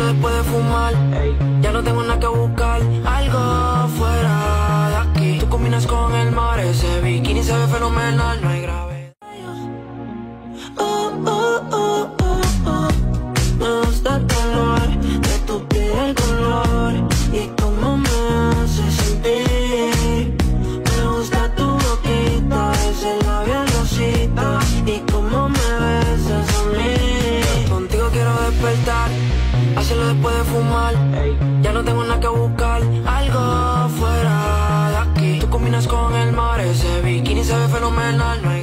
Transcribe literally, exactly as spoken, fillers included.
después de fumar. Ey, ya no tengo nada que buscar, algo fuera de aquí. Tú combinas con el mar, ese bikini se ve fenomenal, no hay gravedad. Oh, oh, oh, oh, oh. Me gusta el color de tu piel, el color y cómo me hace sentir. Me gusta tu boquita, ese labial rosita y cómo me besas a mí. Contigo quiero despertar, hacerlo después de fumar. Ey, ya no tengo nada que buscar, algo fuera de aquí. Tú combinas con el mar, ese bikini se ve fenomenal, no hay